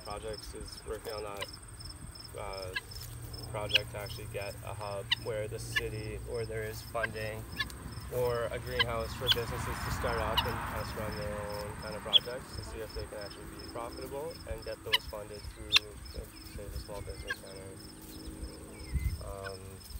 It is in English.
projects is working on that project to actually get a hub where the city, or there is funding, or a greenhouse for businesses to start up and test run their own kind of projects to see if they can actually be profitable and get those funded through, say, the small business center.